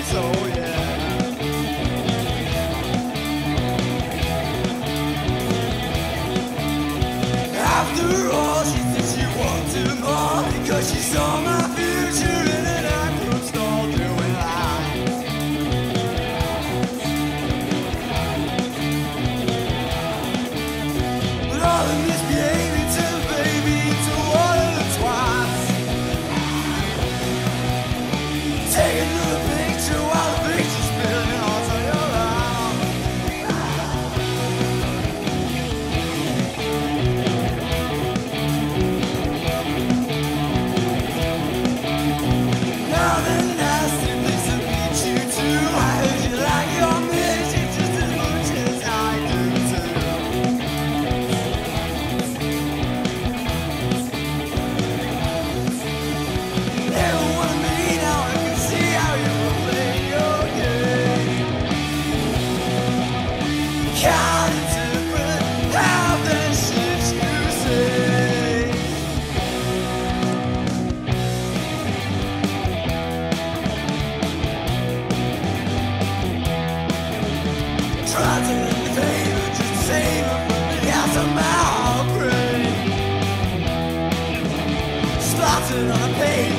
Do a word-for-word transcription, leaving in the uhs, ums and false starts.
so yeah. After all, she thinks she wanted more because she saw my future in an acroom stall doing lies. But all of misbehaving to the baby to one of the twats. Take another picture while the picture's spilling onto your arm. Now the nasty place to meet you too. I heard you like your music just as much as I do too. Never wanted me, now I can see how you play your game. Can't interpret half the shit you say. Tried to entertain her, just to save her from the house of my heart brain. Splattered on a page.